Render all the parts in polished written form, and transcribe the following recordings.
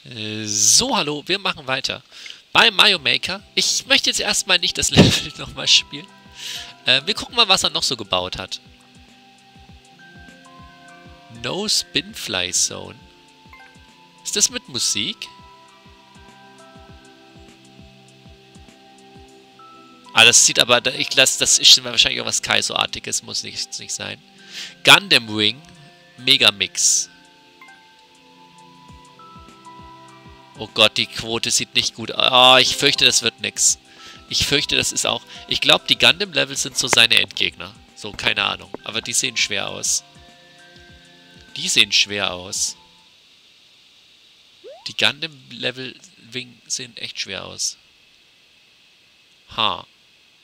So, hallo, wir machen weiter. Bei Mario Maker. Ich möchte jetzt erstmal nicht das Level nochmal spielen. Wir gucken mal, was er noch so gebaut hat. No Spinfly Zone. Ist das mit Musik? Ah, das sieht aber, das ist wahrscheinlich irgendwas Kaizo-artiges, muss nicht sein. Gundam Wing Megamix. Oh Gott, die Quote sieht nicht gut aus. Oh, ich fürchte, das wird nix. Ich fürchte, das ist auch... Ich glaube, die Gundam-Level sind so seine Endgegner. So, keine Ahnung. Aber die sehen schwer aus. Die sehen schwer aus. Die Gundam-Level sehen echt schwer aus. Ha.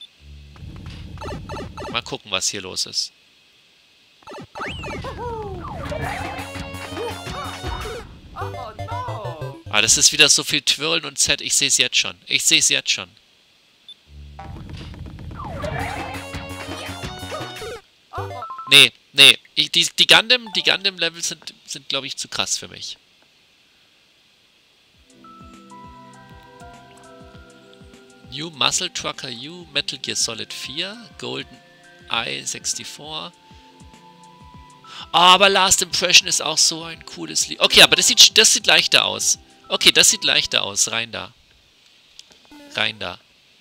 Mal gucken, was hier los ist. Ah, das ist wieder so viel Twirlen und Z. Ich sehe es jetzt schon. Ich sehe es jetzt schon. Nee, nee. Die Gundam-Level sind glaube ich, zu krass für mich. New Muscle Trucker U, Metal Gear Solid 4, Golden Eye 64. Oh, aber Last Impression ist auch so ein cooles Lied. Okay, aber das sieht leichter aus. Okay, das sieht leichter aus. Rein da. Rein da.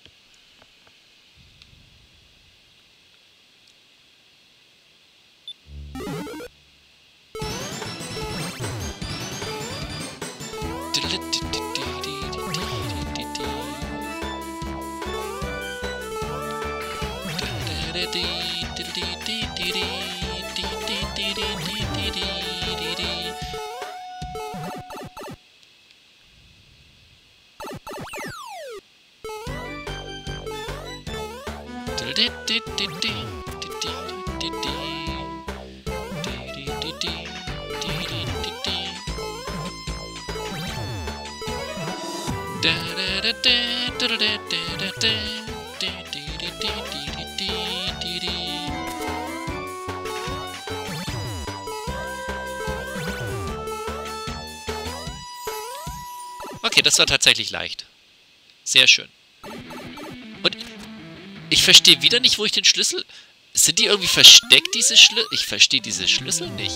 Okay, das war tatsächlich leicht. Sehr schön. Und ich verstehe wieder nicht, wo ich den Schlüssel... Sind die irgendwie versteckt, diese Schlüssel? Ich verstehe diese Schlüssel nicht.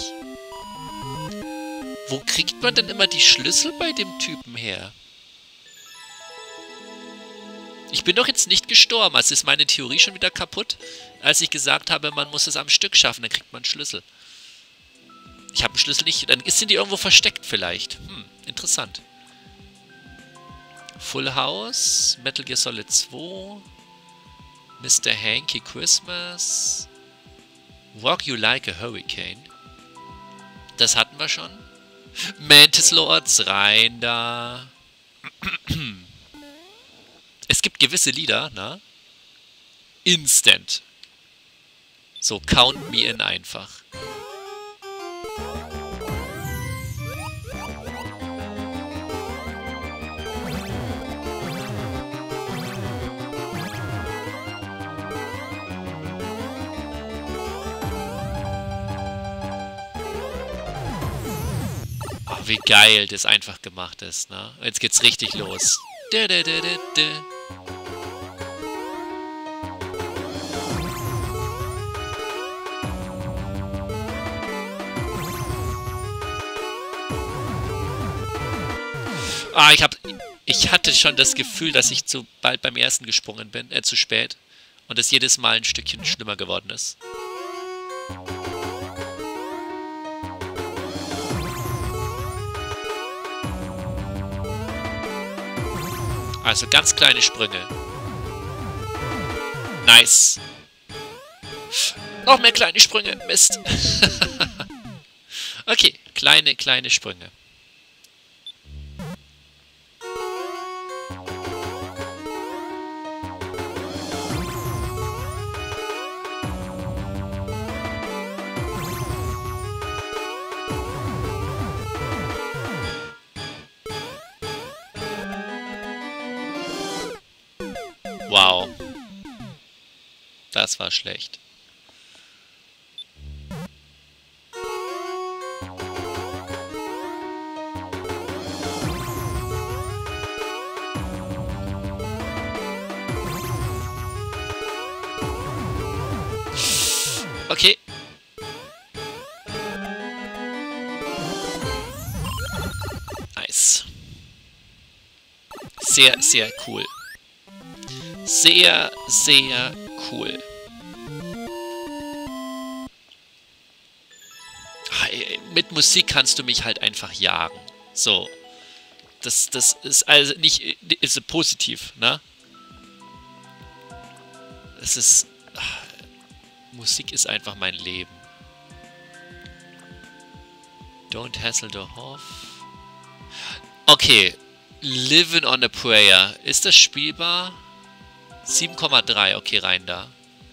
Wo kriegt man denn immer die Schlüssel bei dem Typen her? Ich bin doch jetzt nicht gestorben. Also ist meine Theorie schon wieder kaputt, als ich gesagt habe, man muss es am Stück schaffen, dann kriegt man einen Schlüssel. Ich habe einen Schlüssel nicht... Dann sind die irgendwo versteckt vielleicht. Interessant. Full House, Metal Gear Solid 2, Mr. Hanky Christmas, Walk You Like a Hurricane. Das hatten wir schon. Mantis Lords, rein da. Es gibt gewisse Lieder, na? Instant. So, count me in einfach. Wie geil das einfach gemacht ist, ne? Jetzt geht's richtig los. Ah, ich hatte schon das Gefühl, dass ich zu bald beim ersten gesprungen bin, zu spät. Und es jedes Mal ein Stückchen schlimmer geworden ist. Also ganz kleine Sprünge. Nice. Noch mehr kleine Sprünge. Mist. Okay, kleine Sprünge. Wow. Das war schlecht. sehr, sehr cool. Sehr, sehr cool. Mit Musik kannst du mich halt einfach jagen. So. Das ist also nicht ist positiv, ne? Es ist... Musik ist einfach mein Leben. Don't hassle the Hoff. Okay. Living on a Prayer. Ist das spielbar? 7,3. Okay, rein da.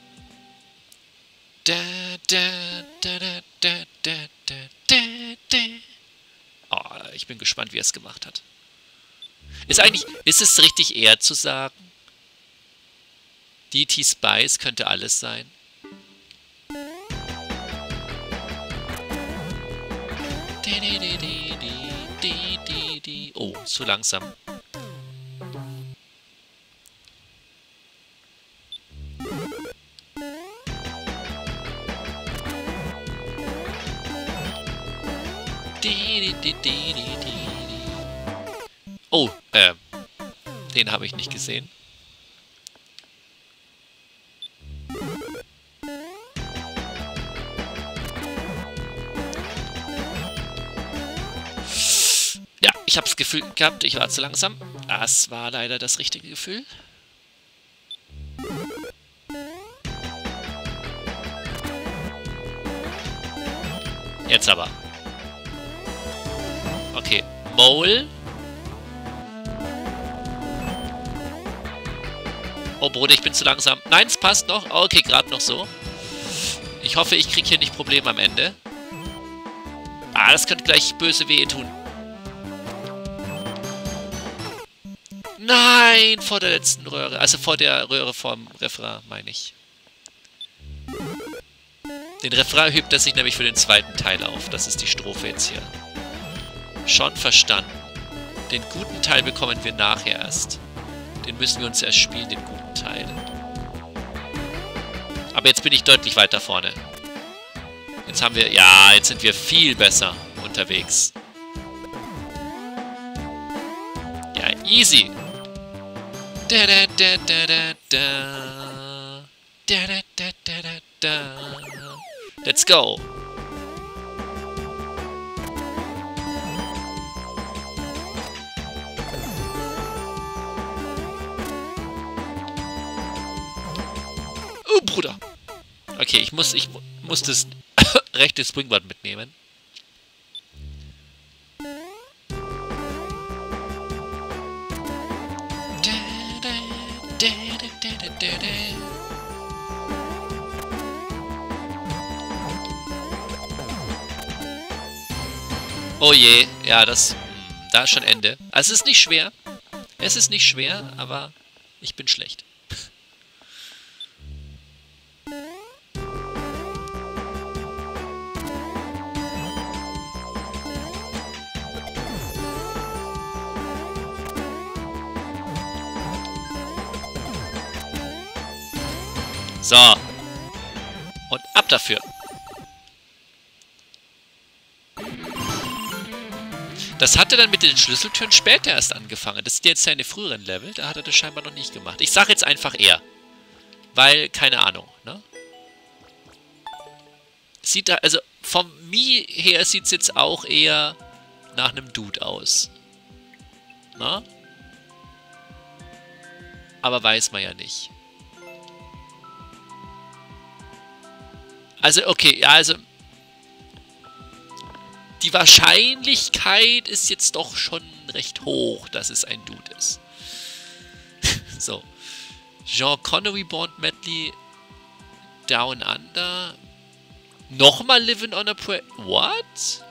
Oh, ich bin gespannt, wie er es gemacht hat. Ist es richtig eher zu sagen? DT Spice könnte alles sein. Oh, zu langsam. Oh, den habe ich nicht gesehen. Ja, ich habe das Gefühl gehabt, ich war zu langsam. Das war leider das richtige Gefühl. Jetzt aber. Okay, Mole. Oh Bruder, ich bin zu langsam. Nein, es passt noch. Okay, gerade noch so. Ich hoffe, ich kriege hier nicht Probleme am Ende. Ah, das könnte gleich böse weh tun. Nein, vor der letzten Röhre. Also vor der Röhre vom Refrain, meine ich. Den Refrain hebt er sich nämlich für den zweiten Teil auf. Das ist die Strophe jetzt hier. Schon verstanden. Den guten Teil bekommen wir nachher erst. Den müssen wir uns erst spielen, den guten Teil. Aber jetzt bin ich deutlich weiter vorne. Jetzt haben wir... Ja, jetzt sind wir viel besser unterwegs. Ja, easy. Da da da da da da. Da da da da da da. Let's go. Oh, Bruder. Okay, ich muss das rechte Springboard mitnehmen. Oh je, ja, da ist schon Ende. Also es ist nicht schwer. Es ist nicht schwer, aber ich bin schlecht. So. Und ab dafür. Das hat er dann mit den Schlüsseltüren später erst angefangen. Das sind jetzt seine früheren Level. Da hat er das scheinbar noch nicht gemacht. Ich sage jetzt einfach er. Weil, keine Ahnung, ne? Sieht da, also vom Mi her sieht es jetzt auch eher nach einem Dude aus. Na? Aber weiß man ja nicht. Also, okay, ja, also... Die Wahrscheinlichkeit ist jetzt doch schon recht hoch, dass es ein Dude ist. So. Sean Connery Bond Medley. Down Under. Nochmal Living on a Prayer. What?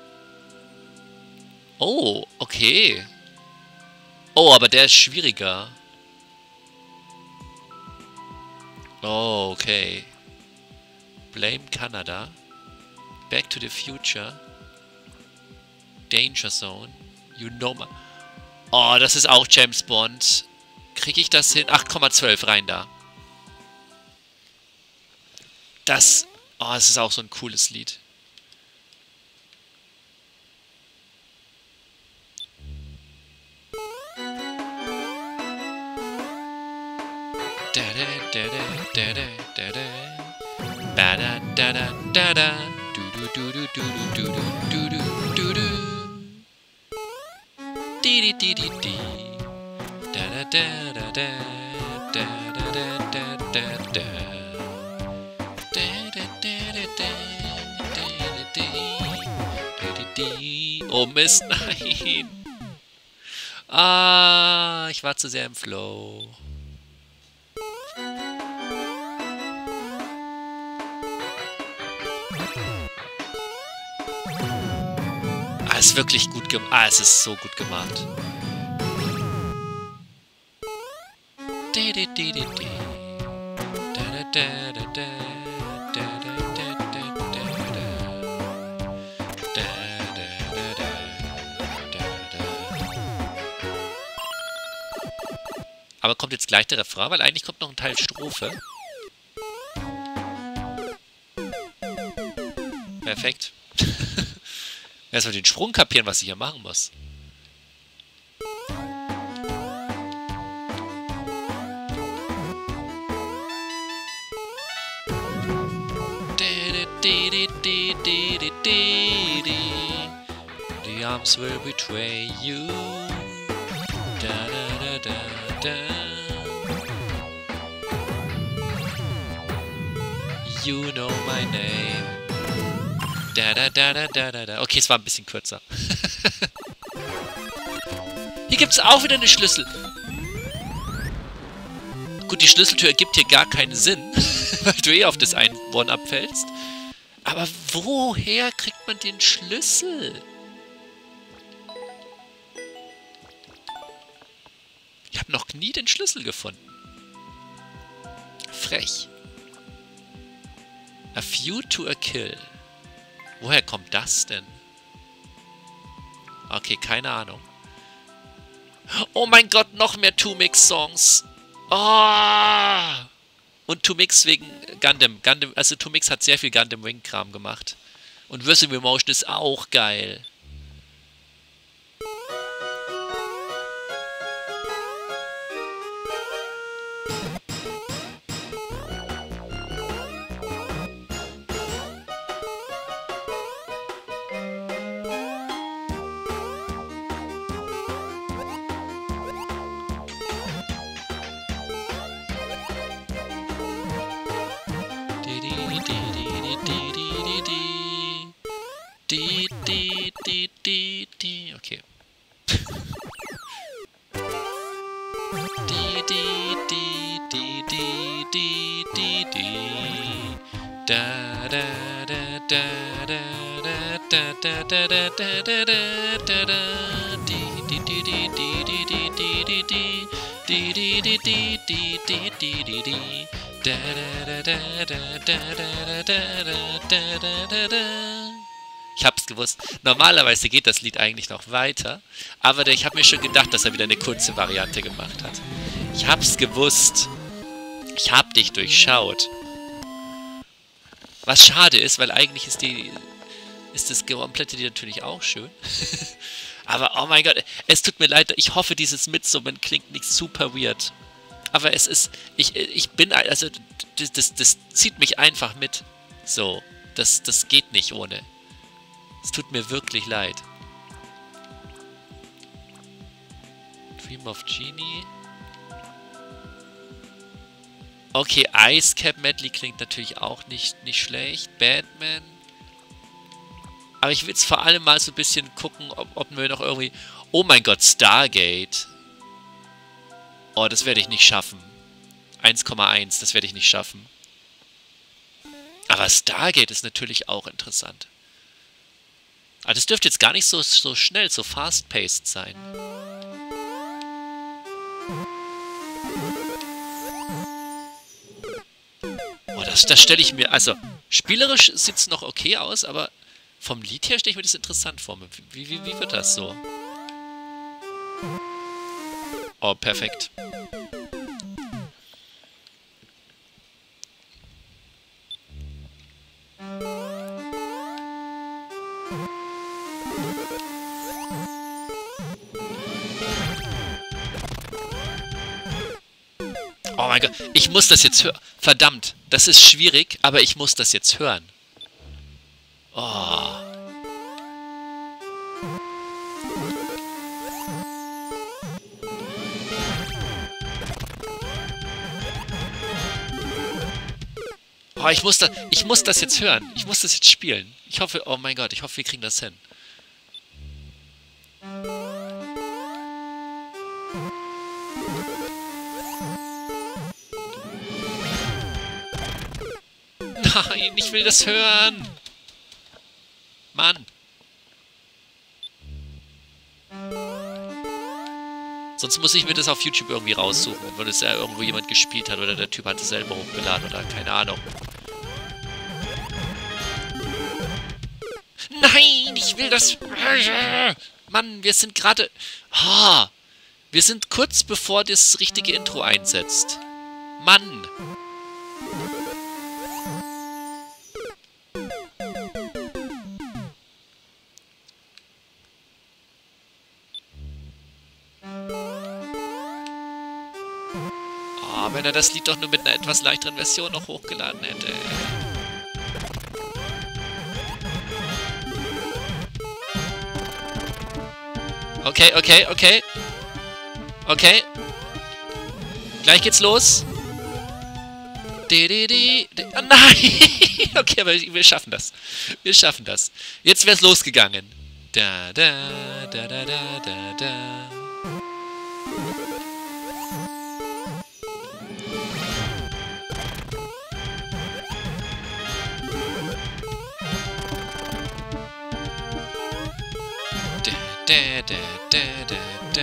Oh, okay. Oh, aber der ist schwieriger. Oh, okay. Blame Canada. Back to the Future. Danger Zone. You know my... Oh, das ist auch James Bond. Kriege ich das hin? 8,12 rein da. Das... Oh, das ist auch so ein cooles Lied. Oh Mist, nein. Ah, ich war zu sehr im Flow. Ah, ist wirklich gut gemacht. Ah, es ist so gut gemacht. Aber kommt jetzt gleich der Refrain, weil eigentlich kommt noch ein Teil Strophe. Perfekt. Erstmal den Sprung kapieren, was ich hier machen muss. The arms will betray you. Da, da, da, da, da. You know my name. Da, da, da, da, da, da, da. Okay, es war ein bisschen kürzer. Hier gibt es auch wieder eine Schlüssel. Gut, die Schlüsseltür ergibt hier gar keinen Sinn, weil du eh auf das Einborn abfällst. Aber woher kriegt man den Schlüssel? Ich habe noch nie den Schlüssel gefunden. Frech. A few to a kill. Woher kommt das denn? Okay, keine Ahnung. Oh mein Gott, noch mehr Two-Mix-Songs. Oh! Und Two-Mix wegen Gundam. Also Two-Mix hat sehr viel Gundam Wing-Kram gemacht. Und Versatile Motion ist auch geil. Okay. Ich hab's gewusst. Normalerweise geht das Lied eigentlich noch weiter, aber ich habe mir schon gedacht, dass er wieder eine kurze Variante gemacht hat. Ich hab's gewusst. Ich hab dich durchschaut. Was schade ist, weil eigentlich ist das komplette Lied natürlich auch schön. Aber oh mein Gott, es tut mir leid, ich hoffe, dieses Mitsummen klingt nicht super weird. Aber es ist, ich bin, also, das zieht mich einfach mit. So, das geht nicht ohne. Es tut mir wirklich leid. Dream of Genie. Okay, Ice Cap Medley klingt natürlich auch nicht schlecht. Batman. Aber ich will jetzt vor allem mal so ein bisschen gucken, ob wir noch irgendwie... Oh mein Gott, Stargate. Oh, das werde ich nicht schaffen. 1,1, das werde ich nicht schaffen. Aber Stargate ist natürlich auch interessant. Aber das dürfte jetzt gar nicht so schnell, so fast-paced sein. Oh, das stelle ich mir... Also, spielerisch sieht es noch okay aus, aber vom Lied her stelle ich mir das interessant vor. Wie wird das so? Oh, perfekt. Oh mein Gott, ich muss das jetzt hören. Verdammt, das ist schwierig, aber ich muss das jetzt hören. Oh. Oh, ich muss das jetzt hören. Ich muss das jetzt spielen. Ich hoffe, oh mein Gott, ich hoffe, wir kriegen das hin. Nein, ich will das hören. Mann. Sonst muss ich mir das auf YouTube irgendwie raussuchen, wenn es ja irgendwo jemand gespielt hat oder der Typ hat es selber hochgeladen oder keine Ahnung. Nein, ich will das... Mann, wir sind gerade... Oh, wir sind kurz bevor das richtige Intro einsetzt. Mann. Oh, wenn er das Lied doch nur mit einer etwas leichteren Version noch hochgeladen hätte. Okay, okay, okay. Okay. Gleich geht's los. Oh nein! Okay, aber wir schaffen das. Wir schaffen das. Jetzt wär's losgegangen. Da, da, da, da, da, da, da. Da, da, da, da, da.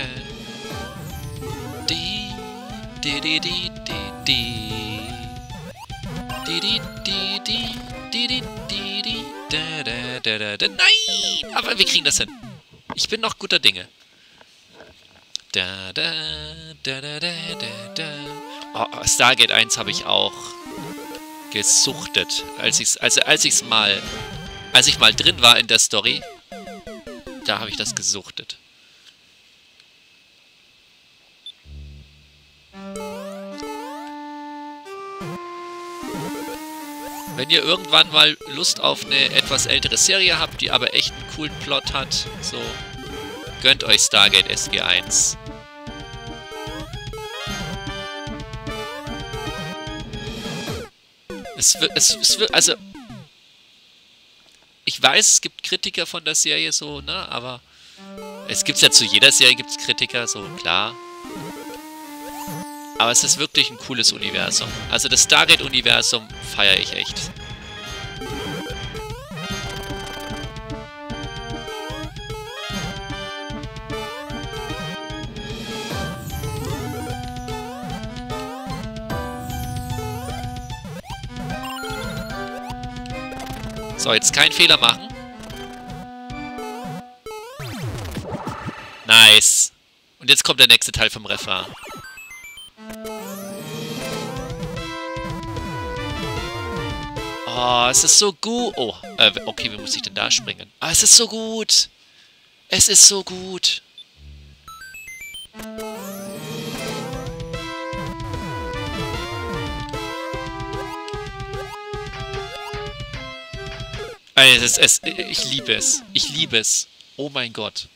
Di, di, di, di, di, di. Di, di, di, di, di, di, di, di. Da, da, da, da, da. Nein! Aber wir kriegen das hin. Ich bin noch guter Dinge. Da, da, da, da, da, da, da. Oh, Stargate 1 habe ich auch gesuchtet. Als ich mal drin war in der Story, da habe ich das gesuchtet. Wenn ihr irgendwann mal Lust auf eine etwas ältere Serie habt, die aber echt einen coolen Plot hat, so, gönnt euch Stargate SG1. Also, ich weiß, es gibt Kritiker von der Serie so, ne, aber es gibt's ja zu jeder Serie gibt's Kritiker, so, klar. Aber es ist wirklich ein cooles Universum. Also das Stargate-Universum feiere ich echt. So, jetzt keinen Fehler machen. Nice. Und jetzt kommt der nächste Teil vom Refrain. Oh, es ist so gut. Oh, okay, wie muss ich denn da springen? Ah, es ist so gut. Es ist so gut. Ich liebe es. Ich liebe es. Oh mein Gott.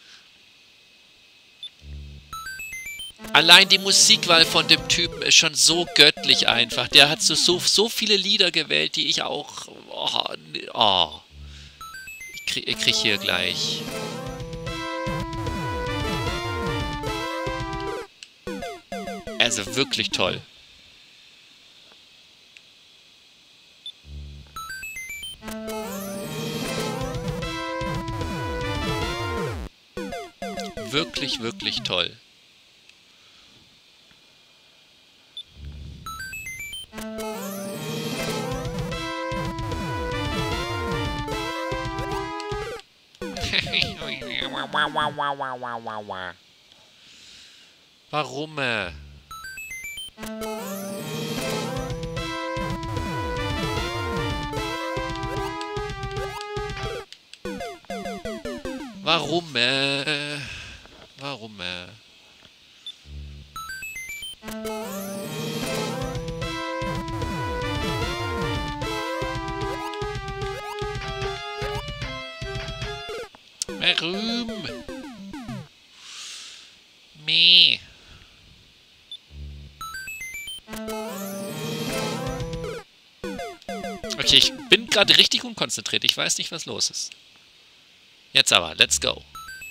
Allein die Musikwahl von dem Typen ist schon so göttlich einfach. Der hat so viele Lieder gewählt, die ich auch... Oh. Ich krieg hier gleich... Also wirklich toll. Wirklich, wirklich toll. Warum? Warum? Warum? Warum? Meh. Okay, ich bin gerade richtig unkonzentriert. Ich weiß nicht, was los ist. Jetzt aber, let's go.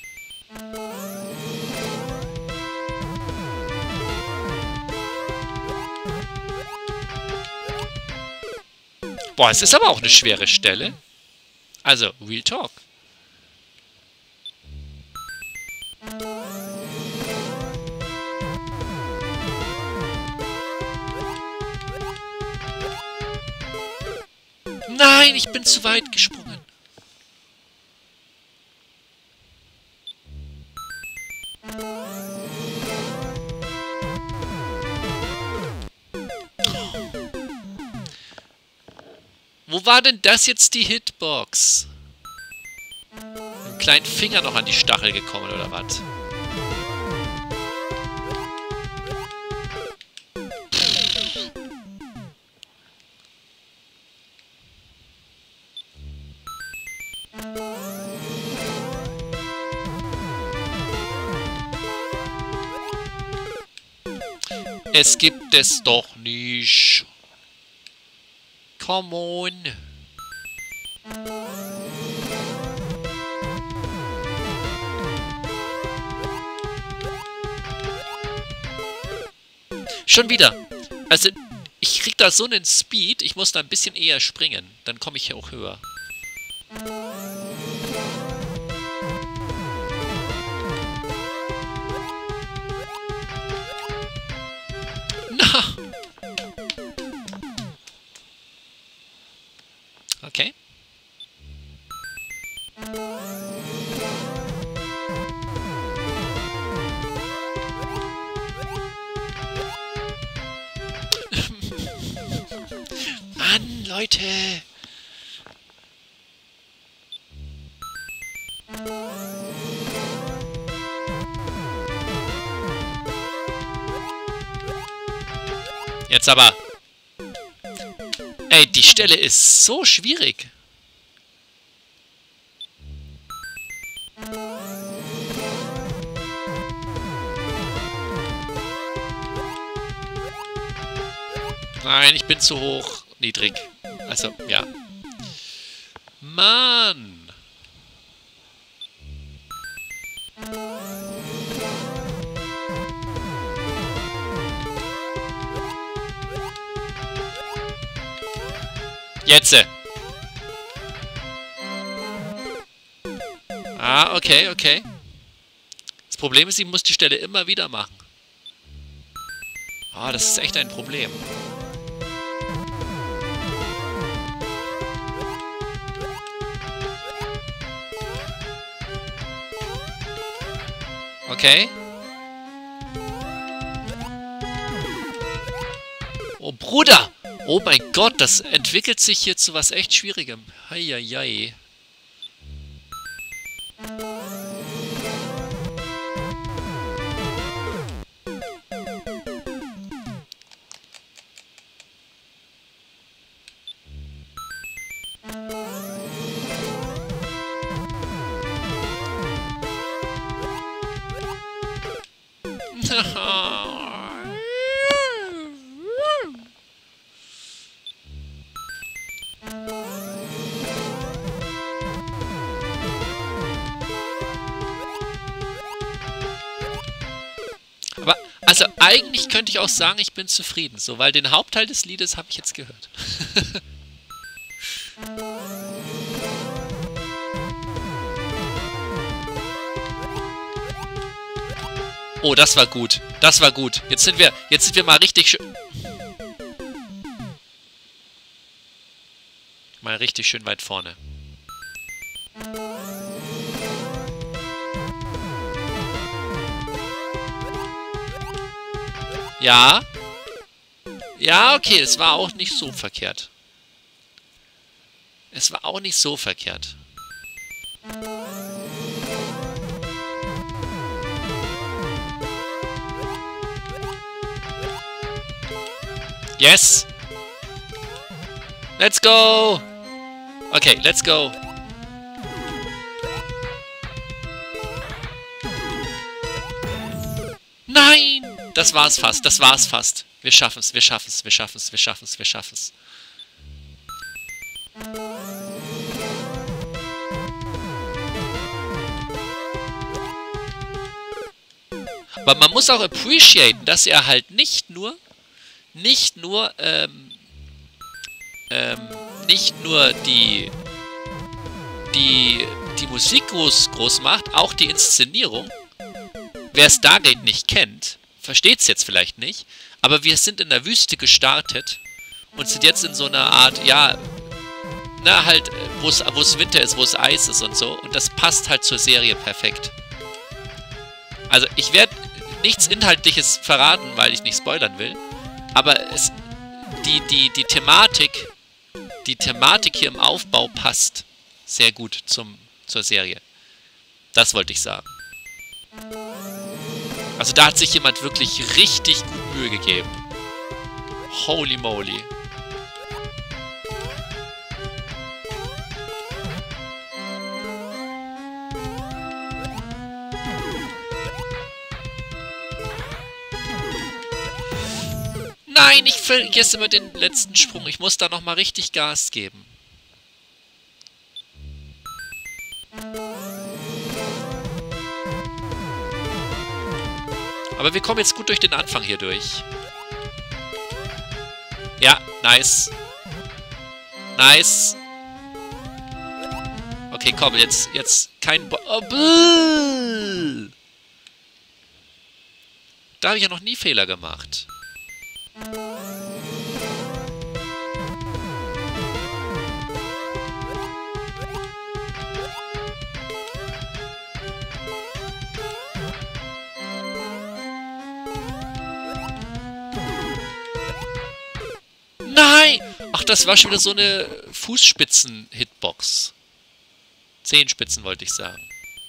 Boah, es ist aber auch eine schwere Stelle. Also, Real Talk. Nein, ich bin zu weit gesprungen. Wo war denn das jetzt die Hitbox? Mit dem kleinen Finger noch an die Stachel gekommen, oder was? Es gibt es doch nicht. Come on. Schon wieder. Also, ich krieg da so einen Speed, ich muss da ein bisschen eher springen. Dann komme ich auch höher. Na! Okay. Mann, Leute! Jetzt aber! Ey, die Stelle ist so schwierig. Nein, ich bin zu hoch. Niedrig. Also, ja. Mann! Jetzt! Ah, okay, okay. Das Problem ist, ich muss die Stelle immer wieder machen. Ah, das ist echt ein Problem. Okay. Oh, Bruder! Oh mein Gott, das entwickelt sich hier zu was echt Schwierigem. Heieiei. Aber, also eigentlich könnte ich auch sagen, ich bin zufrieden, so, weil den Hauptteil des Liedes habe ich jetzt gehört. Oh, das war gut. Das war gut. Jetzt sind wir mal richtig schön... Mal richtig schön weit vorne. Ja. Ja, okay, es war auch nicht so verkehrt. Es war auch nicht so verkehrt. Yes! Let's go! Okay, let's go. Nein! Das war's fast, das war's fast. Wir schaffen's, wir schaffen's, wir schaffen's, wir schaffen's, wir schaffen's. Aber man muss auch appreciaten, dass er halt nicht nur die Musik groß macht, auch die Inszenierung. Wer Stargate nicht kennt, versteht es jetzt vielleicht nicht, aber wir sind in der Wüste gestartet und sind jetzt in so einer Art, ja, na halt, wo es Winter ist, wo es Eis ist und so, und das passt halt zur Serie perfekt. Also ich werde nichts Inhaltliches verraten, weil ich nicht spoilern will, aber die Thematik hier im Aufbau passt sehr gut zur Serie. Das wollte ich sagen. Also da hat sich jemand wirklich richtig gut Mühe gegeben. Holy moly. Nein, ich vergesse immer den letzten Sprung. Ich muss da nochmal richtig Gas geben. Aber wir kommen jetzt gut durch den Anfang hier durch. Ja, nice. Nice. Okay, komm, jetzt kein Da habe ich ja noch nie Fehler gemacht. Nein! Ach, das war schon wieder so eine Fußspitzen-Hitbox. Zehenspitzen wollte ich sagen.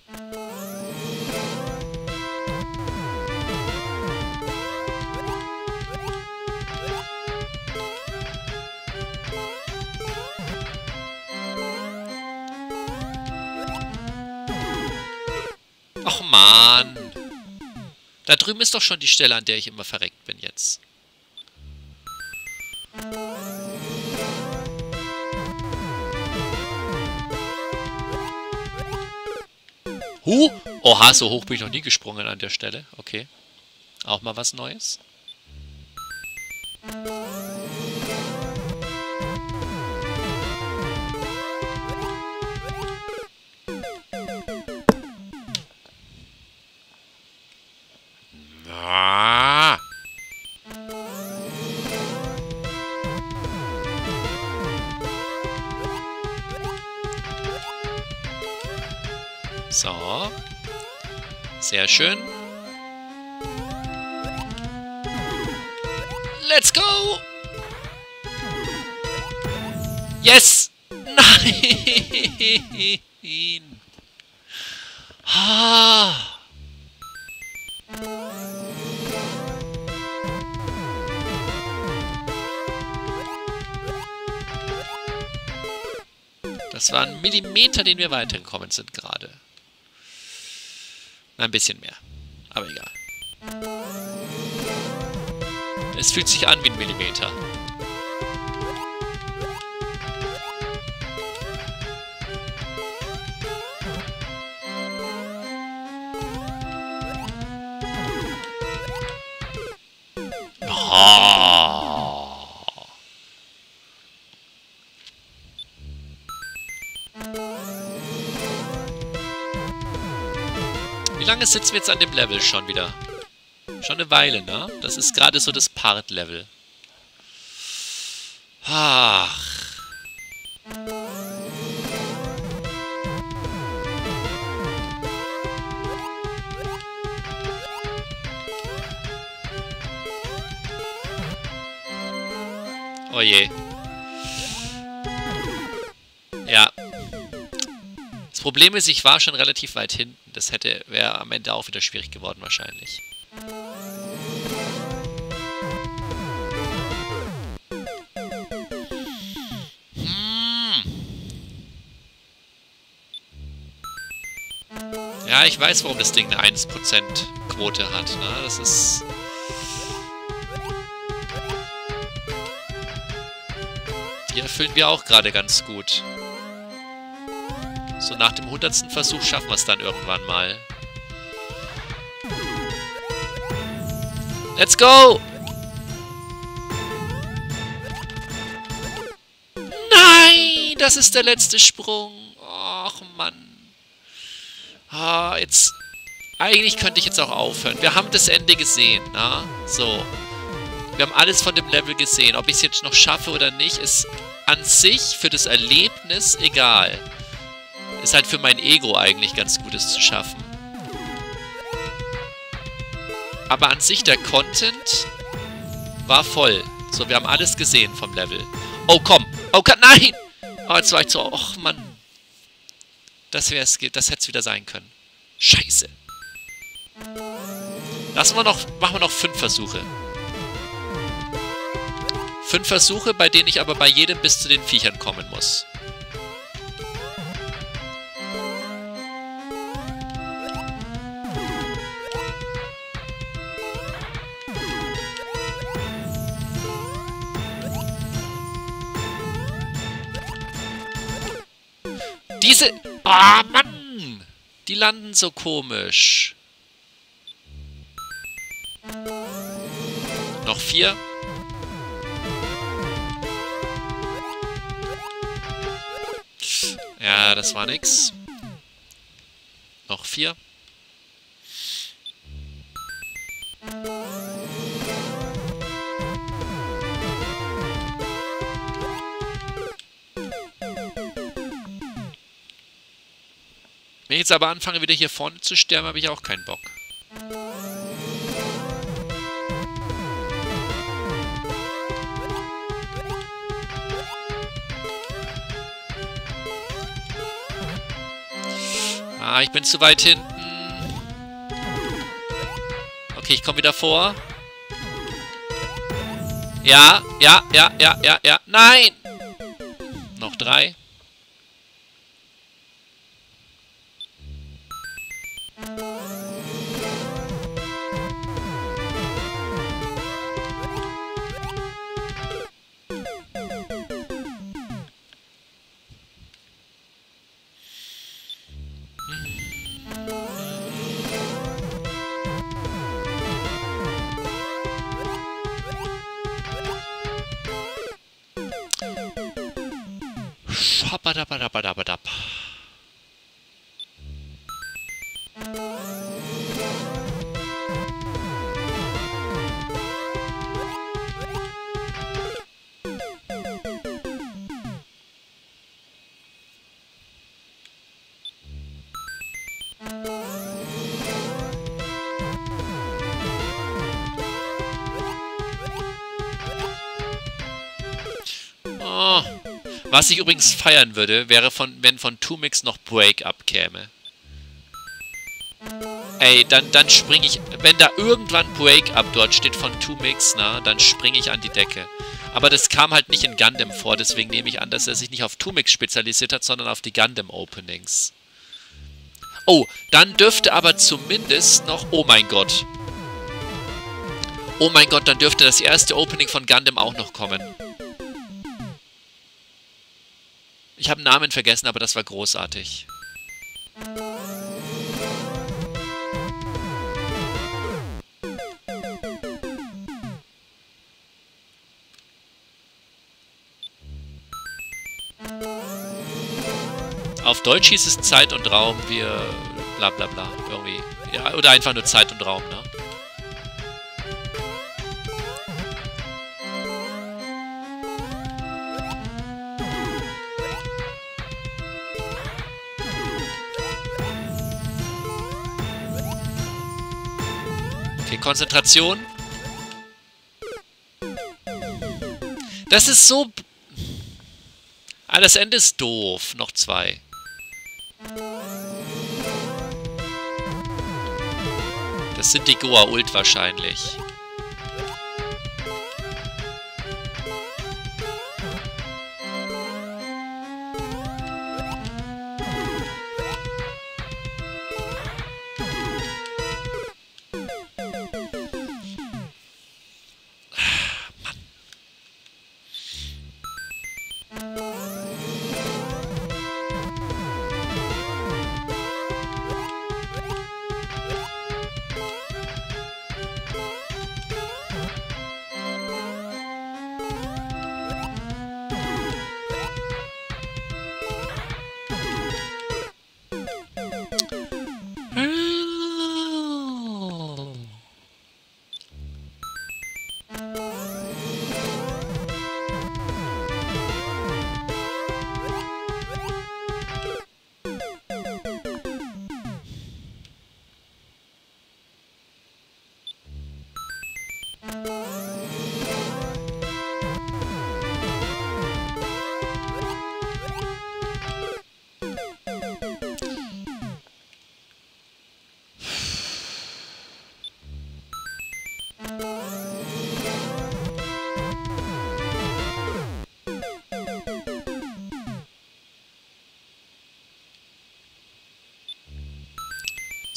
Ach man. Da drüben ist doch schon die Stelle, an der ich immer verreckt bin jetzt. Oha, so hoch bin ich noch nie gesprungen an der Stelle. Okay. Auch mal was Neues. Ah. So. Sehr schön. Let's go! Yes! Nein! Ah. Das war ein Millimeter, den wir weitergekommen sind gerade. Ein bisschen mehr. Aber egal. Es fühlt sich an wie ein Millimeter. Oh. Wie lange sitzen wir jetzt an dem Level schon wieder? Schon eine Weile, ne? Das ist gerade so das Part-Level. Ach. Oh je. Ja. Das Problem ist, ich war schon relativ weit hinten. Das wäre am Ende auch wieder schwierig geworden wahrscheinlich. Ja, ich weiß, warum das Ding eine 1% Quote hat. Ne? Das ist... Die erfüllen wir auch gerade ganz gut. So nach dem 100. Versuch schaffen wir es dann irgendwann mal. Let's go! Nein! Das ist der letzte Sprung. Och, Mann. Ah, jetzt... Eigentlich könnte ich jetzt auch aufhören. Wir haben das Ende gesehen, na? So. Wir haben alles von dem Level gesehen. Ob ich es jetzt noch schaffe oder nicht, ist an sich für das Erlebnis egal. Ist halt für mein Ego eigentlich ganz gut, es zu schaffen. Aber an sich der Content war voll. So, wir haben alles gesehen vom Level. Oh, komm! Oh, nein! Oh, jetzt war ich so... Och, Mann. Das hätte es wieder sein können. Scheiße. Machen wir noch 5 Versuche. 5 Versuche, bei denen ich aber bei jedem bis zu den Viechern kommen muss. Diese... Ah, Mann! Die landen so komisch. Noch 4. Ja, das war nix. Noch 4. Wenn ich jetzt aber anfange, wieder hier vorne zu sterben, habe ich auch keinen Bock. Ah, ich bin zu weit hinten. Okay, ich komme wieder vor. Ja. Nein! Noch 3. Schabbadabadabadabadab. Oh. Was ich übrigens feiern würde, wäre, wenn von Tumix noch Break-Up käme. Ey, dann springe ich... Wenn da irgendwann Break-Up dort steht von Tumix, na, dann springe ich an die Decke. Aber das kam halt nicht in Gundam vor, deswegen nehme ich an, dass er sich nicht auf Tumix spezialisiert hat, sondern auf die Gundam-Openings. Oh, dann dürfte aber zumindest noch... Oh mein Gott. Oh mein Gott, dann dürfte das erste Opening von Gundam auch noch kommen. Ich habe einen Namen vergessen, aber das war großartig. Auf Deutsch hieß es Zeit und Raum, wir... bla bla bla, irgendwie. Ja, oder einfach nur Zeit und Raum, ne? Okay, Konzentration. Das ist so... Ah, das Ende ist doof. Noch 2. Das sind die Goa'uld wahrscheinlich.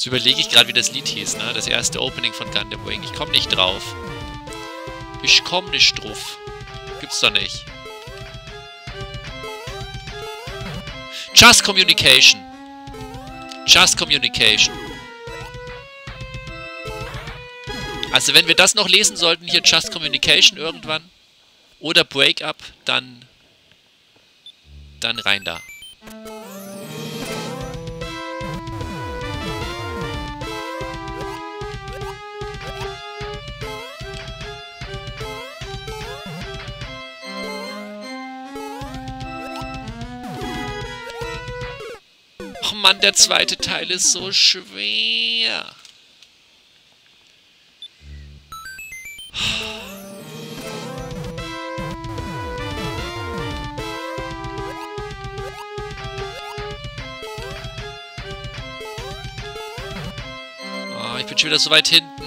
Jetzt überlege ich gerade, wie das Lied hieß, ne? Das erste Opening von Gundam Wing. Ich komme nicht drauf. Ich komme nicht drauf. Gibt's doch nicht. Just Communication. Just Communication. Also wenn wir das noch lesen sollten, hier Just Communication irgendwann. Oder Break Up, dann rein da. Oh Mann, der zweite Teil ist so schwer. Oh, ich bin schon wieder so weit hinten.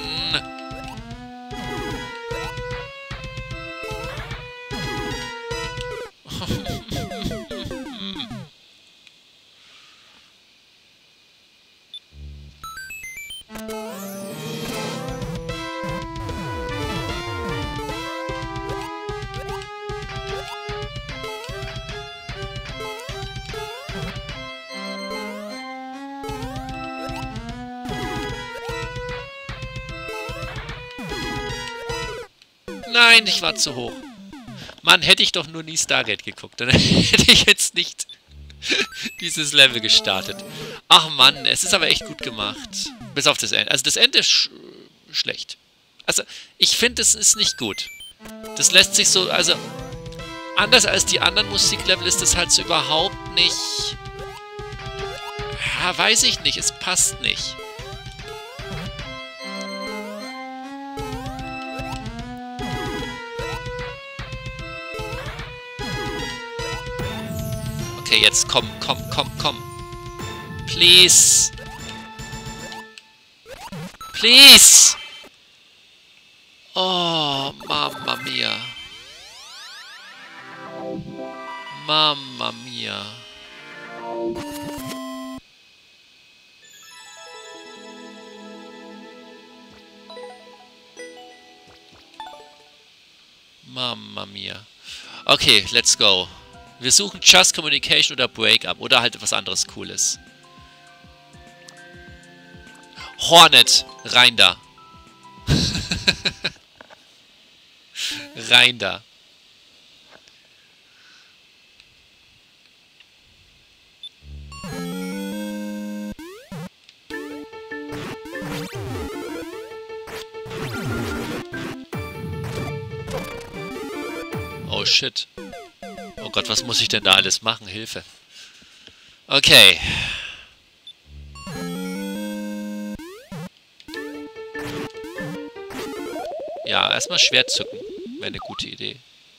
Nein, ich war zu hoch. Mann, hätte ich doch nur nie Stargate geguckt. Dann hätte ich jetzt nicht dieses Level gestartet. Ach Mann, es ist aber echt gut gemacht. Bis auf das Ende. Also das Ende ist schlecht. Also ich finde, es ist nicht gut. Das lässt sich so, also anders als die anderen Musiklevel ist das halt so überhaupt nicht... Ja, weiß ich nicht, es passt nicht. Okay, jetzt komm. Please. Please. Oh, Mamma mia. Mamma mia. Mamma mia. Okay, let's go. Wir suchen Just Communication oder Break Up oder halt etwas anderes Cooles. Hornet, rein da. Rein da. Oh shit. Oh Gott, was muss ich denn da alles machen? Hilfe. Okay. Ja, erstmal Schwert zücken. Wäre eine gute Idee.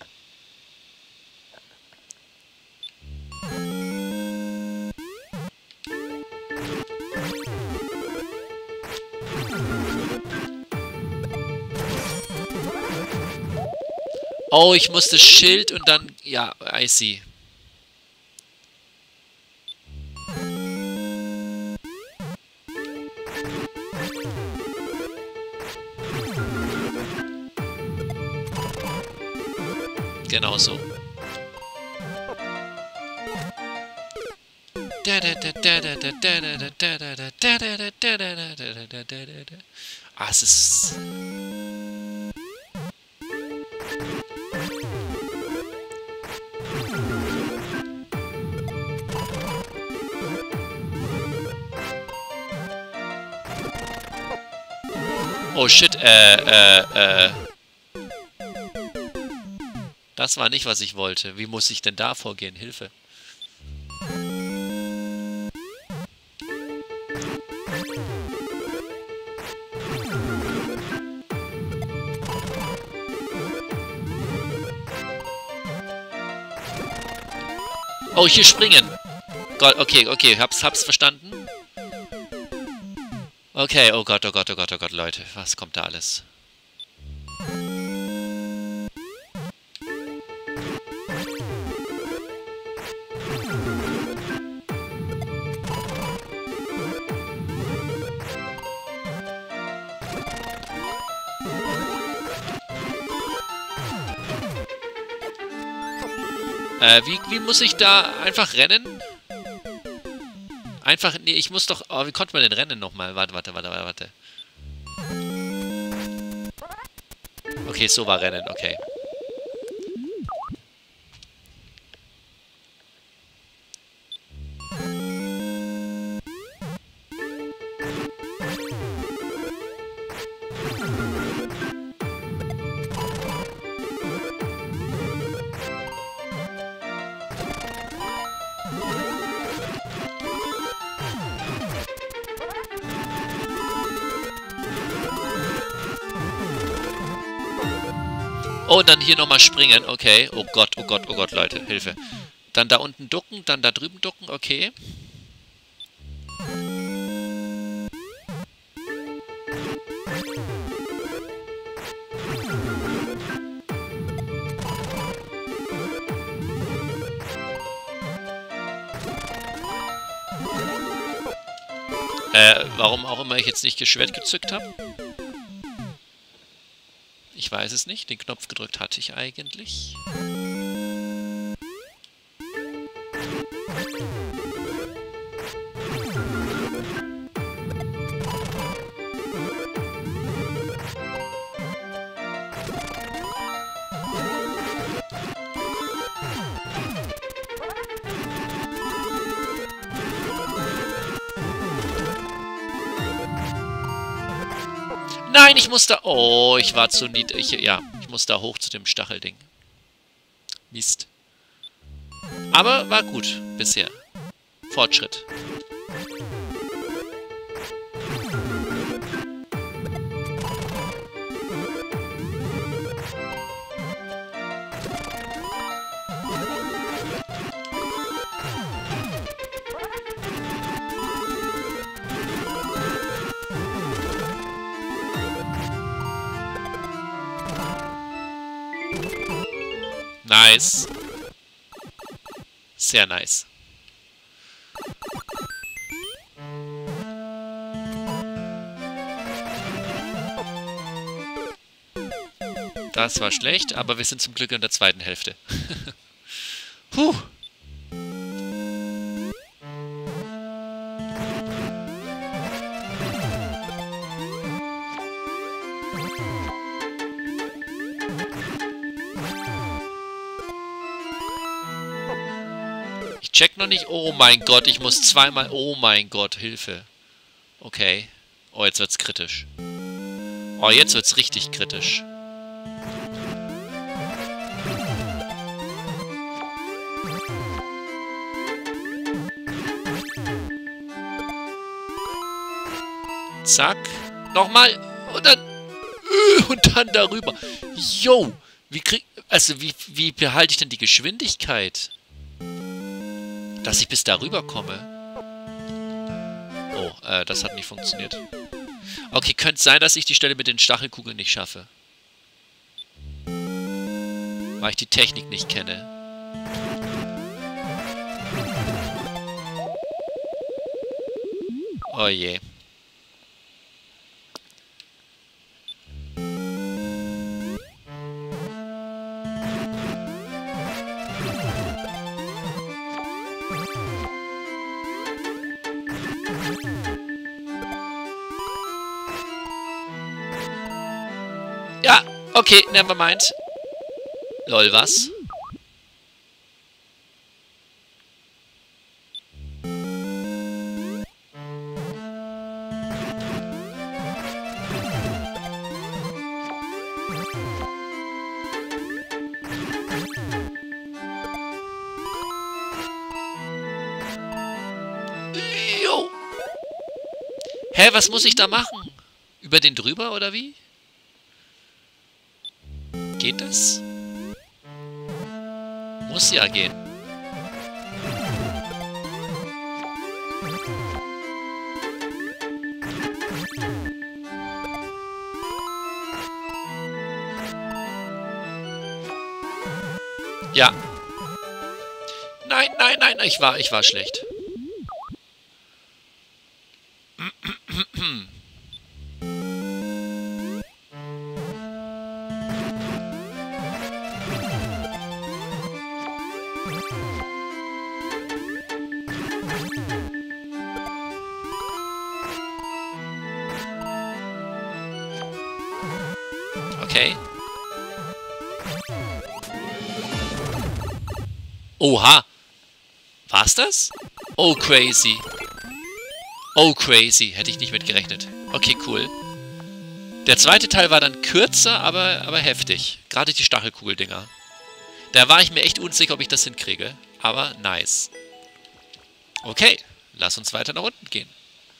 Oh, ich muss das Schild und dann... Ja, I see. Genau so. Ah, es ist... Oh shit, Das war nicht, was ich wollte. Wie muss ich denn da vorgehen? Hilfe. Oh, hier springen. Gott, okay, hab's verstanden. Okay, oh Gott, Leute. Was kommt da alles? Wie muss ich da einfach rennen? Einfach, nee, ich muss doch... Oh, wie konnte man denn rennen nochmal? Warte. Okay, so war Rennen, okay. Oh, und dann hier nochmal springen, okay. Oh Gott, Leute, Hilfe. Dann da unten ducken, dann da drüben ducken, okay. Warum auch immer ich jetzt nicht Schwert gezückt habe? Ich weiß es nicht. Den Knopf gedrückt hatte ich eigentlich. Nein, ich muss da... Oh, ich war zu niedrig. Ja, ich muss da hoch zu dem Stachelding. Mist. Aber war gut bisher. Fortschritt. Nice. Sehr nice. Das war schlecht, aber wir sind zum Glück in der zweiten Hälfte. Puh. Ich check noch nicht. Oh mein Gott, ich muss zweimal... Oh mein Gott, Hilfe. Okay. Oh, jetzt wird's kritisch. Oh, jetzt wird's richtig kritisch. Zack. Nochmal. Und dann... Und dann darüber. Yo. Wie behalte ich denn die Geschwindigkeit? Dass ich bis darüber komme. Oh, das hat nicht funktioniert. Okay, könnte sein, dass ich die Stelle mit den Stachelkugeln nicht schaffe. Weil ich die Technik nicht kenne. Oh je. Ja, okay, never mind. Lol, was? Jo. Hä, was muss ich da machen? Über den drüber, oder wie? Geht das? Muss ja gehen. Ja. Nein, ich war schlecht. Okay. Oha. War's das? Oh, crazy. Oh, crazy. Hätte ich nicht mit gerechnet. Okay, cool. Der zweite Teil war dann kürzer, aber heftig. Gerade die Stachelkugeldinger. Da war ich mir echt unsicher, ob ich das hinkriege. Aber nice. Okay, lass uns weiter nach unten gehen.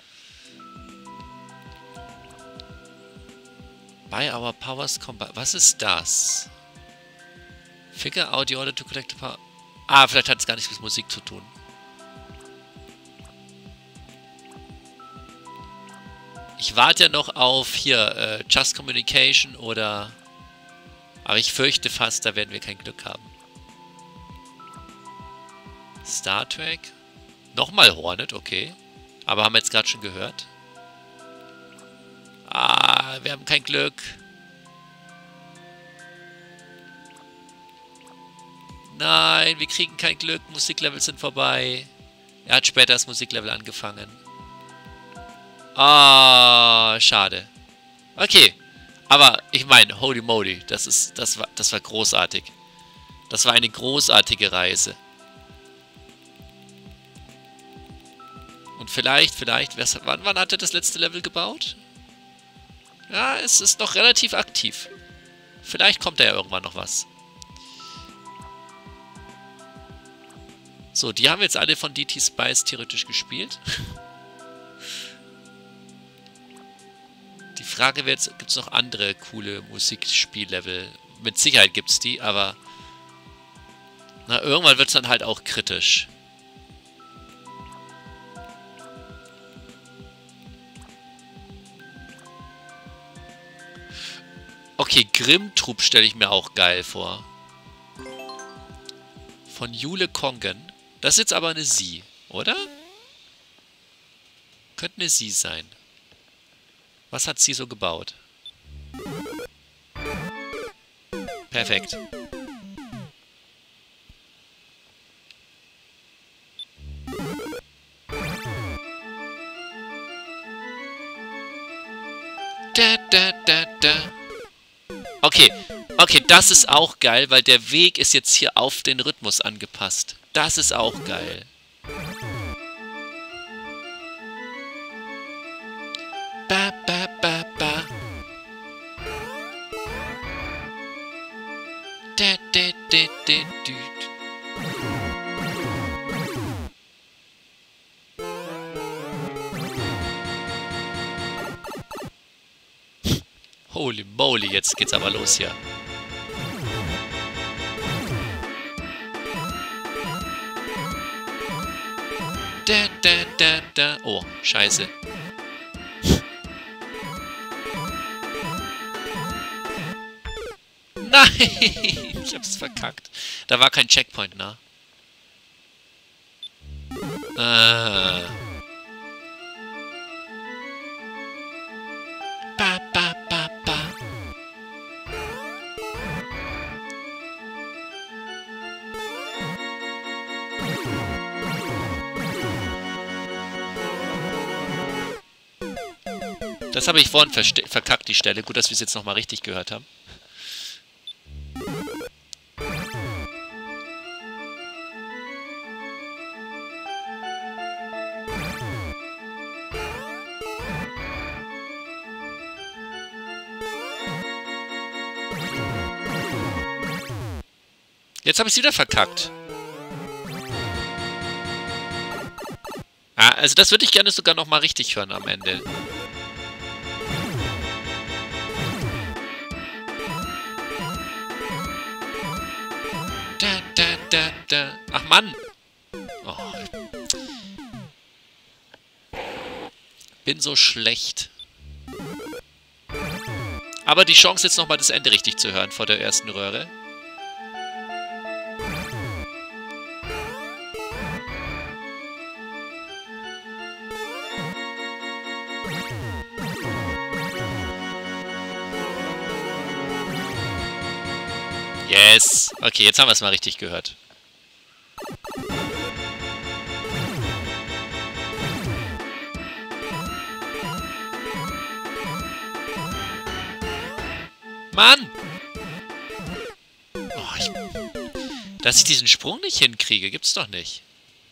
Buy our powers combine. Was ist das? Figure out the order to collect the power. Ah, vielleicht hat es gar nichts mit Musik zu tun. Ich warte ja noch auf hier Just Communication oder... Aber ich fürchte fast, da werden wir kein Glück haben. Star Trek. Nochmal Hornet, okay. Aber haben wir jetzt gerade schon gehört. Ah, wir haben kein Glück. Nein, wir kriegen kein Glück. Musiklevels sind vorbei. Er hat später das Musiklevel angefangen. Ah, schade. Okay. Aber ich meine, holy moly, das war großartig. Das war eine großartige Reise. Und vielleicht, wann hat er das letzte Level gebaut? Ja, es ist noch relativ aktiv. Vielleicht kommt da ja irgendwann noch was. So, die haben jetzt alle von DT Spice theoretisch gespielt. Die Frage wäre jetzt, gibt es noch andere coole Musikspiellevel? Mit Sicherheit gibt es die, aber na, irgendwann wird es dann halt auch kritisch. Okay, Grimm-Trupp stelle ich mir auch geil vor. Von Jule Kongen. Das ist jetzt aber eine Sie, oder? Könnte eine Sie sein. Was hat sie so gebaut? Perfekt. Okay, okay, das ist auch geil, weil der Weg ist jetzt hier auf den Rhythmus angepasst. Das ist auch geil. Ba, ba, ba, ba. Da, da, da, da, du. Holy moly, jetzt geht's aber los hier. Da, da, da, da. Oh, scheiße. Nein, ich hab's verkackt. Da war kein Checkpoint, ne? Ba, ba, ba, ba. Das habe ich vorhin verkackt, die Stelle. Gut, dass wir es jetzt nochmal richtig gehört haben. Jetzt habe ich es wieder verkackt. Ah, also das würde ich gerne sogar nochmal richtig hören am Ende. Da, da, da, da. Ach Mann! Oh. Bin so schlecht. Aber die Chance jetzt nochmal das Ende richtig zu hören vor der ersten Röhre. Yes! Okay, jetzt haben wir es mal richtig gehört. Mann! Oh, dass ich diesen Sprung nicht hinkriege, gibt's doch nicht.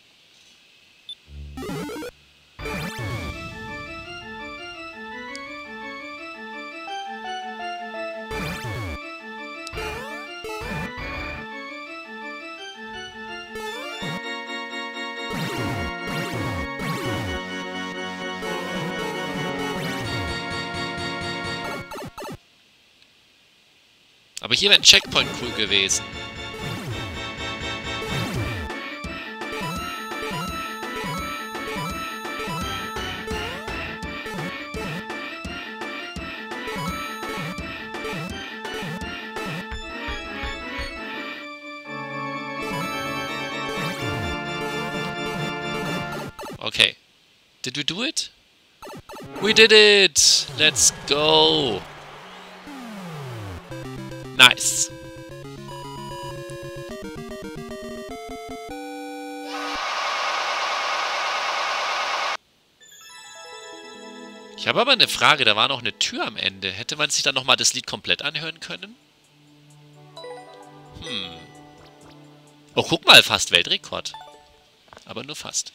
Aber hier wäre ein Checkpoint cool gewesen. Okay. Did we do it? We did it! Let's go! Nice. Ich habe aber eine Frage, da war noch eine Tür am Ende. Hätte man sich dann nochmal das Lied komplett anhören können? Oh, guck mal, fast Weltrekord. Aber nur fast.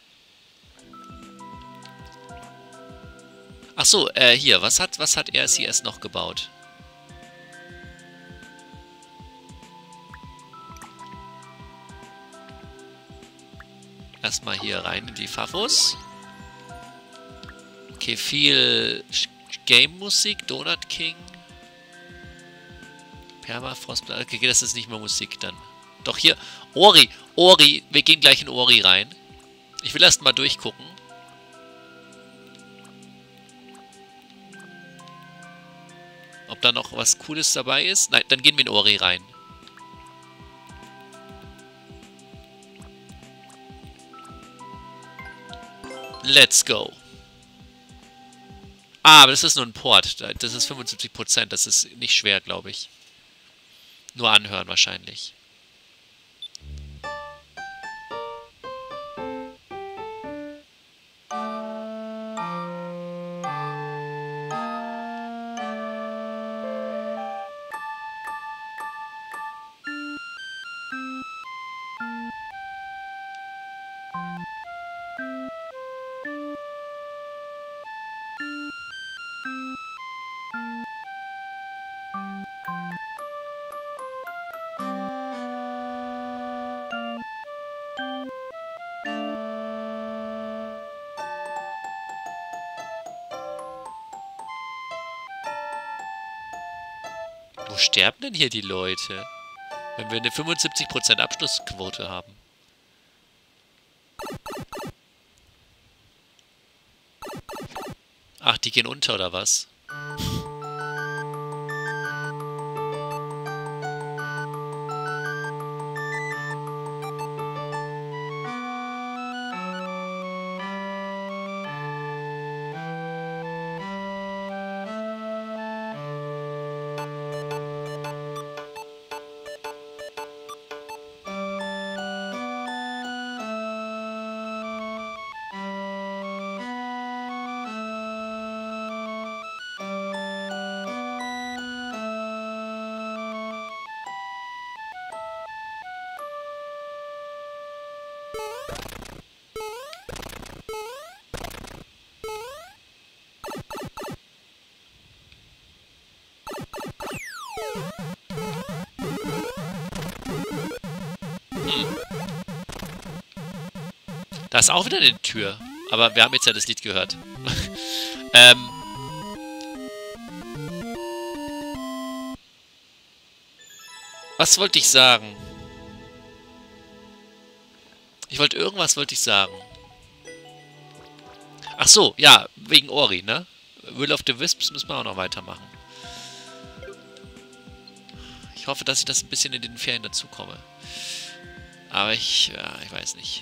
Ach so, hier, was hat RCS noch gebaut? Erstmal hier rein in die Fafos. Okay, viel Game-Musik, Donut King. Permafrost. Okay, das ist nicht mehr Musik dann. Doch hier, Ori, wir gehen gleich in Ori rein. Ich will erst mal durchgucken. Ob da noch was Cooles dabei ist? Nein, dann gehen wir in Ori rein. Let's go. Ah, aber das ist nur ein Port. Das ist 75%. Das ist nicht schwer, glaube ich. Nur anhören wahrscheinlich. Wo sterben denn hier die Leute? Wenn wir eine 75% Abschlussquote haben. Ach, die gehen unter, oder was? Da ist auch wieder eine Tür. Aber wir haben jetzt ja das Lied gehört. Was wollte ich sagen? Irgendwas wollte ich sagen. Ach so, ja, wegen Ori, ne? Will of the Wisps müssen wir auch noch weitermachen. Ich hoffe, dass ich das ein bisschen in den Ferien dazukomme. Aber ich weiß nicht.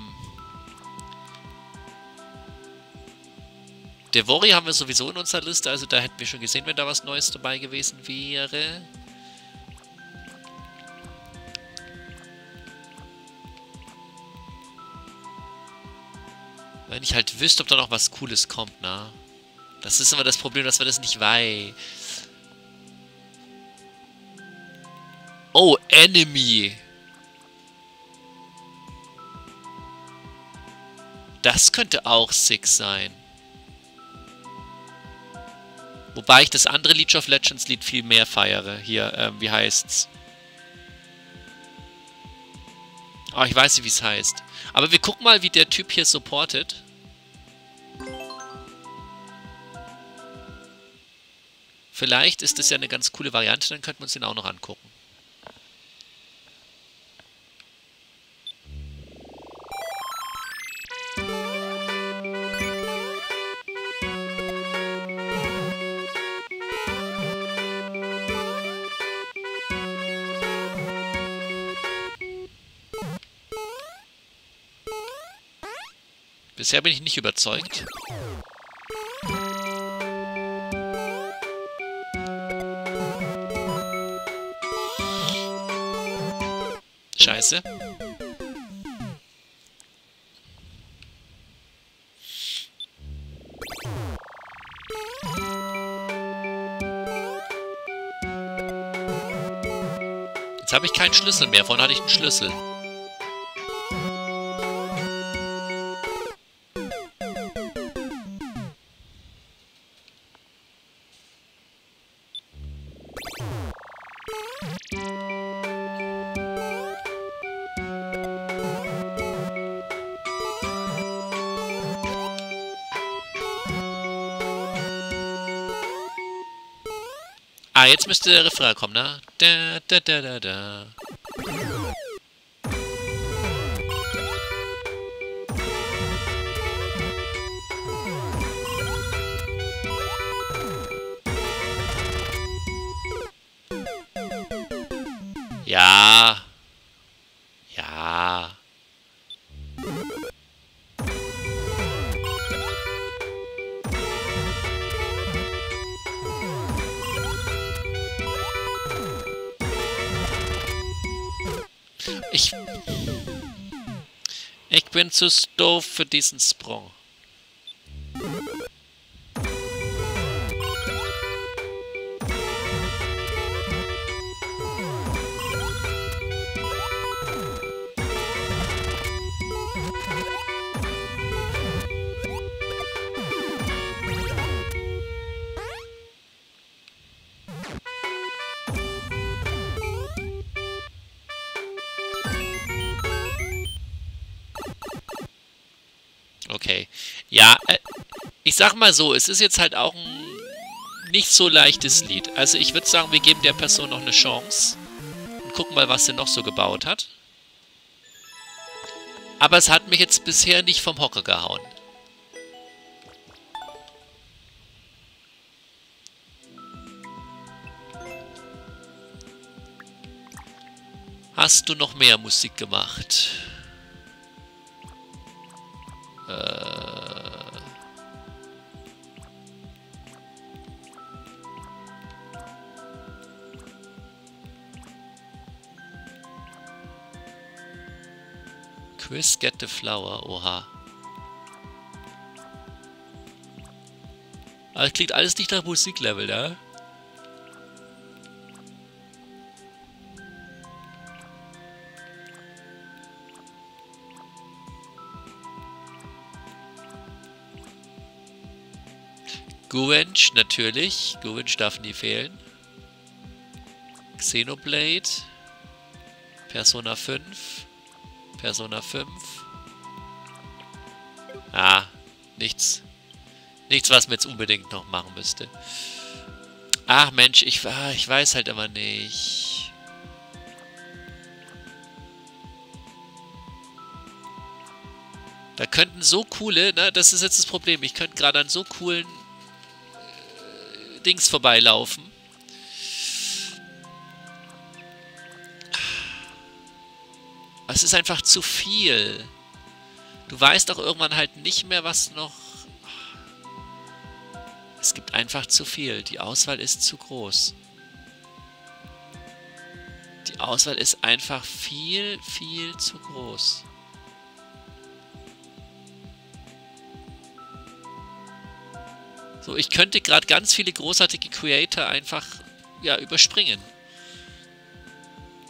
Devori haben wir sowieso in unserer Liste, also da hätten wir schon gesehen, wenn da was Neues dabei gewesen wäre. Wenn ich halt wüsste, ob da noch was Cooles kommt, ne? Das ist immer das Problem, dass wir das nicht weiß. Oh, Enemy. Das könnte auch sick sein. Wobei ich das andere League of Legends Lied viel mehr feiere. Hier, wie heißt's? Oh, ich weiß nicht, wie es heißt. Aber wir gucken mal, wie der Typ hier supportet. Vielleicht ist das ja eine ganz coole Variante, dann könnten wir uns den auch noch angucken. Bisher bin ich nicht überzeugt. Scheiße. Jetzt habe ich keinen Schlüssel mehr. Vorhin hatte ich einen Schlüssel. Ah, jetzt müsste der Refrain kommen, ne? Da, da, da, da, da. Ja. Ja. Ich bin zu doof für diesen Sprung. Okay. Ja, ich sag mal so, es ist jetzt halt auch ein nicht so leichtes Lied. Also ich würde sagen, wir geben der Person noch eine Chance. Und gucken mal, was sie noch so gebaut hat. Aber es hat mich jetzt bisher nicht vom Hocker gehauen. Hast du noch mehr Musik gemacht? Chris Get the Flower, oha. Aber es klingt alles nicht nach Musiklevel, ne? Gwynch, natürlich. Gwynch darf nie fehlen. Xenoblade. Persona 5. Persona 5. Ah, nichts. Nichts, was man jetzt unbedingt noch machen müsste. Ach Mensch, ich weiß halt immer nicht. Da könnten so coole, ne, das ist jetzt das Problem, ich könnte gerade an so coolen Dings vorbeilaufen. Es ist einfach zu viel. Du weißt doch irgendwann halt nicht mehr, was noch... Es gibt einfach zu viel. Die Auswahl ist zu groß. Die Auswahl ist einfach viel, viel zu groß. So, ich könnte gerade ganz viele großartige Creator einfach, ja, überspringen.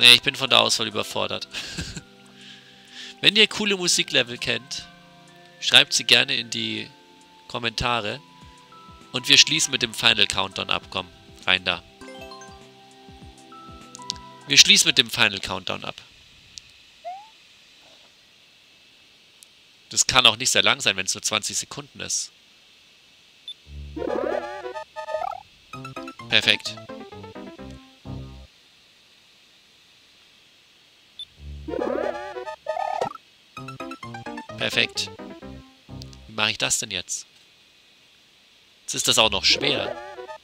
Nee, ich bin von der Auswahl überfordert. Wenn ihr coole Musiklevel kennt, schreibt sie gerne in die Kommentare. Und wir schließen mit dem Final Countdown ab. Komm, rein da. Wir schließen mit dem Final Countdown ab. Das kann auch nicht sehr lang sein, wenn es nur 20 Sekunden ist. Perfekt. Perfekt. Wie mache ich das denn jetzt? Jetzt ist das auch noch schwer.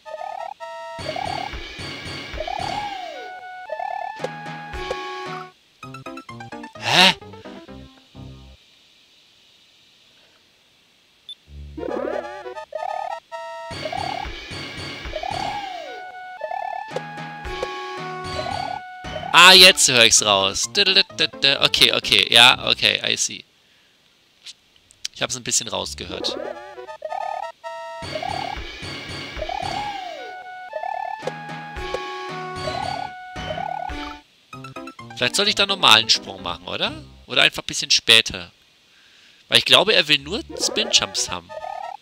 Hä? Ah, jetzt höre ich's raus. Okay, okay, ja, okay, I see. Ich habe es ein bisschen rausgehört. Vielleicht soll ich da normalen Sprung machen, oder? Oder einfach ein bisschen später. Weil ich glaube, er will nur Spin-Jumps haben.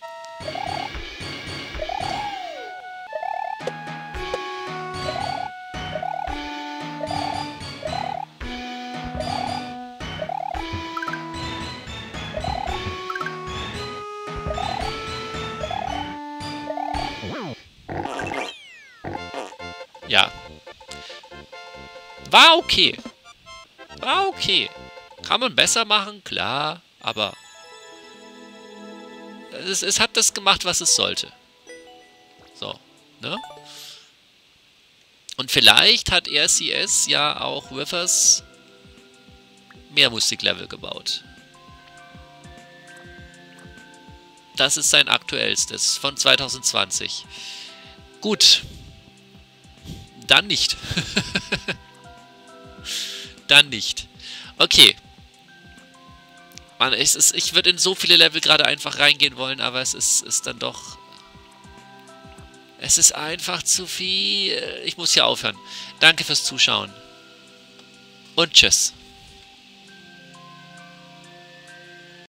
Ja. War okay. War okay. Kann man besser machen, klar. Aber es hat das gemacht, was es sollte. So, ne? Und vielleicht hat RCS ja auch Withers mehr Musiklevel gebaut. Das ist sein aktuellstes von 2020. Gut. Dann nicht. Dann nicht. Okay. Mann, ich würde in so viele Level gerade einfach reingehen wollen, aber es ist dann doch... Es ist einfach zu viel. Ich muss hier aufhören. Danke fürs Zuschauen. Und tschüss.